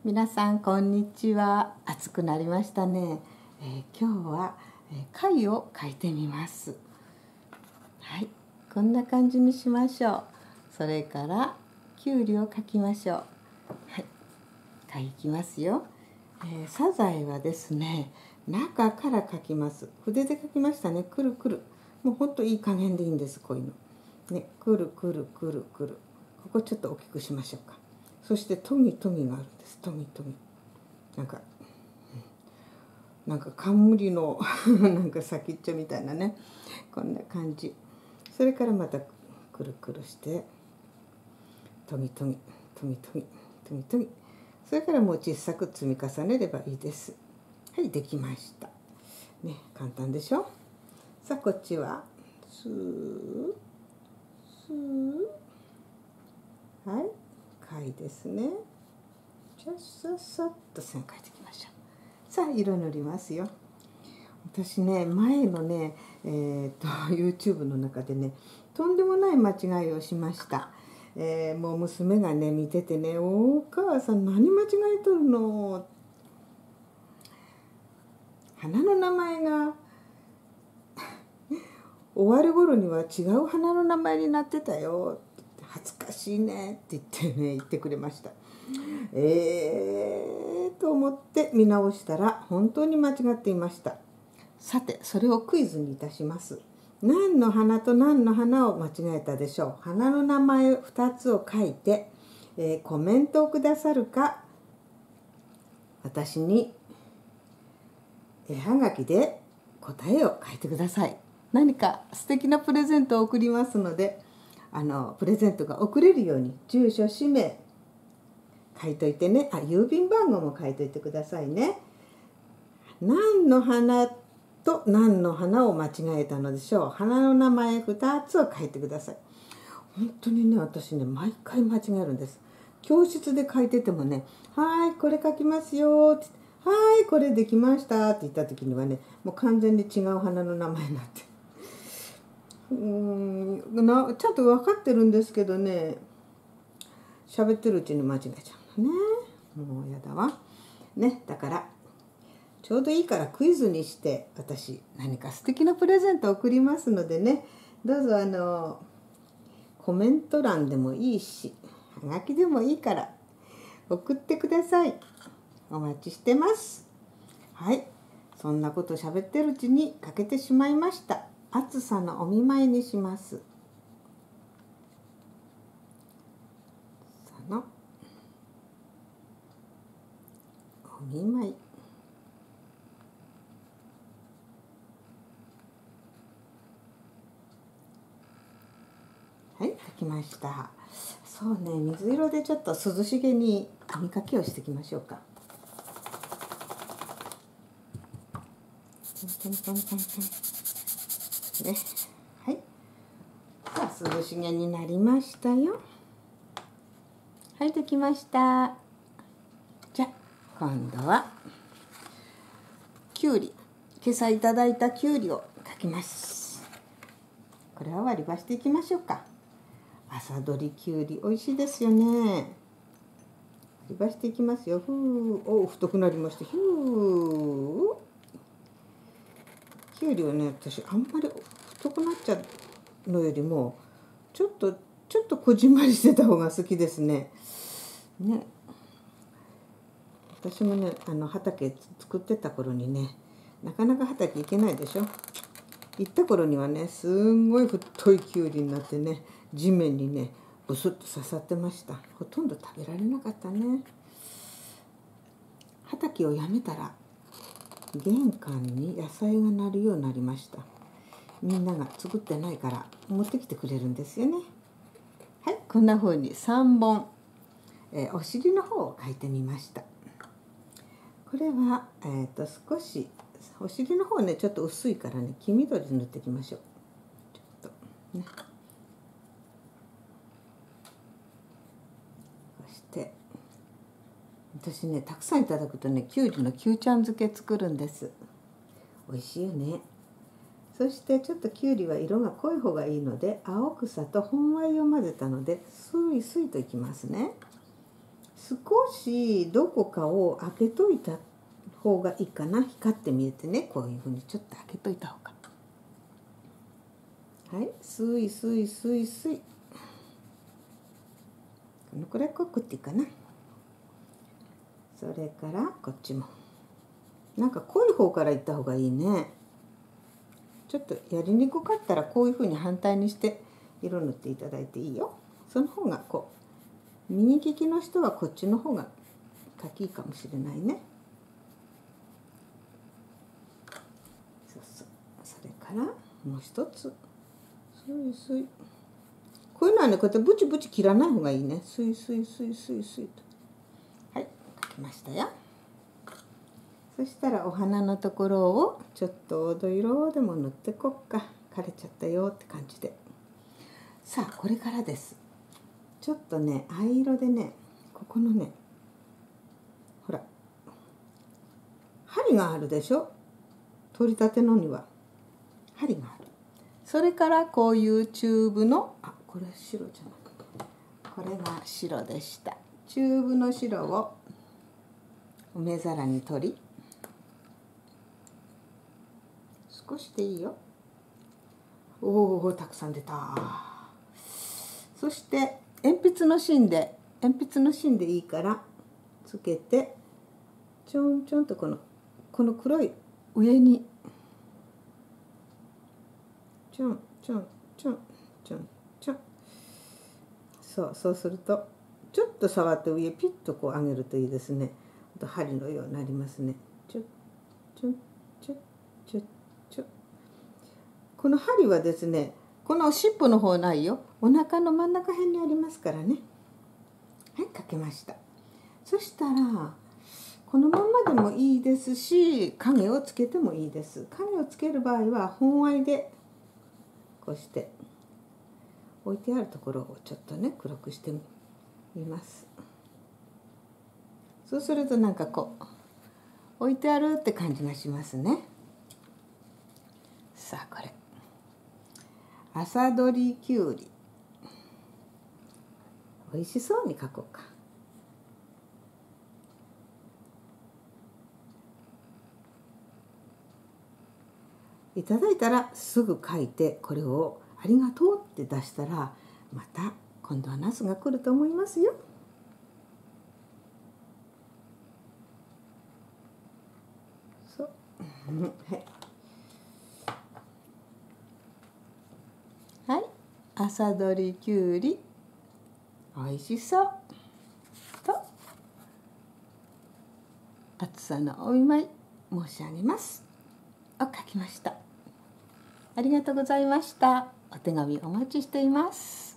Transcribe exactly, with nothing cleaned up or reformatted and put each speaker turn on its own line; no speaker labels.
皆さんこんにちは。暑くなりましたね。えー、今日は、えー、貝を描いてみます。はい、こんな感じにしましょう。それからきゅうりを描きましょう。はい、描きますよ。えー、サザエはですね、中から描きます。筆で描きましたね。くるくる。もうほんといい加減でいいんです。こういうの。ね、くるくるくるくる。ここちょっと大きくしましょうか。そしてトミトミがあるんです。トミトミ。なんか、なんか冠のなんか先っちょみたいなね。こんな感じ。それからまたくるくるしてトミトミトミトミトミトミ。それからもう小さく積み重ねればいいです。はい、できました。ね、簡単でしょ。さあこっちはスースー。はい、貝ですね。じゃあさっさっと線描いていきましょう。さあ色塗りますよ。私ね、前のね、えー、っと YouTube の中でね、とんでもない間違いをしました。えー、もう娘がね見ててね、お母さん何間違えとるの。花の名前が終わる頃には違う花の名前になってたよ。恥ずかしいねって言ってね言ってくれました。えーと思って見直したら本当に間違っていました。さてそれをクイズにいたします。何の花と何の花を間違えたでしょう。花の名前ふたつを書いて、えー、コメントをくださるか、私に絵はがきで答えを書いてください。何か素敵なプレゼントを送りますので、あのプレゼントが送れるように住所氏名書いといてね。あ、郵便番号も書いといてくださいね。何の花と何の花を間違えたのでしょう。花の名前ふたつを書いてください。本当にね、私ね毎回間違えるんです。教室で書いててもね、はい、これ書きますよって、はい、これできましたって言った時にはね、もう完全に違う花の名前になって、うーんなちゃんと分かってるんですけどね、喋ってるうちに間違えちゃうのね。もうやだわね。だからちょうどいいからクイズにして、私何か素敵なプレゼントを送りますのでね、どうぞあのコメント欄でもいいし、はがきでもいいから送ってください。お待ちしてます。はい、そんなこと喋ってるうちに欠けてしまいました。暑さのお見舞いにします。そのお見舞い。はい、描きました。そうね、水色でちょっと涼しげに網かきをしていきましょうか。トントントントントンね、はい。さあ涼しげになりましたよ。はい、できました。じゃあ今度はきゅうり、今朝いただいたきゅうりを描きます。これは割り箸でいきましょうか。朝どりきゅうり美味しいですよね。割り箸でいきますよ。ふう、お、太くなりました。ひゅー。きゅうりはね、私あんまり太くなっちゃうのよりもちょっとちょっとこじんまりしてた方が好きですね。ね。私もね、あの畑作ってた頃にね、なかなか畑行けないでしょ。行った頃にはね、すんごい太いきゅうりになってね、地面にねブスッと刺さってました。ほとんど食べられなかったね。畑をやめたら玄関に野菜がなるようになりました。みんなが作ってないから持ってきてくれるんですよね。はい、こんな風にさんぼん、えー、お尻の方を描いてみました。これは、えー、と少しお尻の方ねちょっと薄いからね、黄緑塗っていきましょう。ちょっとね。そして私ね、たくさんいただくとね、きゅうりのきゅうちゃん漬け作るんです。美味しいよね。そしてちょっときゅうりは色が濃い方がいいので、青草と本藍を混ぜたのでスイスイといきますね。 少しどこかを開けといた方がいいかな。光って見えてね、こういうふうにちょっと開けといた方が。はい、スイスイスイスイ。このくらい濃くっていいかな。それからこっちもなんか濃い方からいった方がいいね。ちょっとやりにくかったらこういうふうに反対にして色塗っていただいていいよ。その方がこう右利きの人はこっちの方が書きいいかもしれないね。そうそう。それからもう一つ、スイスイ。こういうのはね、こうやってブチブチ切らない方がいいね。スイスイスイスイスイと。はい、書きましたよ。そしたらお花のところをちょっと黄土色でも塗ってこっか。枯れちゃったよって感じで。さあこれからです。ちょっとね藍色でね、ここのね、ほら針があるでしょ。取り立てのには針がある。それからこういうチューブの、あ、これ白じゃなくてこれが白でした。チューブの白を梅皿に取り、少しでいいよ。おお、たくさん出た。そして鉛筆の芯で鉛筆の芯でいいからつけて、ちょんちょんとこのこの黒い上にちょんちょんちょんちょんちょん。そうそうするとちょっと触って上ピッとこう上げるといいですね。あと針のようになりますね。ちょちょちょちょちょ。この針はですね、この尻尾の方ないよ。お腹の真ん中辺にありますからね。はい、かけました。そしたらこのまんまでもいいですし、影をつけてもいいです。影をつける場合は本藍でこうして置いてあるところをちょっとね黒くしてみます。そうするとなんかこう置いてあるって感じがしますね。さあこれ朝どりきゅうり、美味しそうに描こうか。いただいたらすぐ書いて、これをありがとうって出したら、また今度はナスが来ると思いますよ。そうはいはい、朝どりきゅうり美味しそうと暑さのお見舞い申し上げますを書きました。ありがとうございました。お手紙お待ちしています。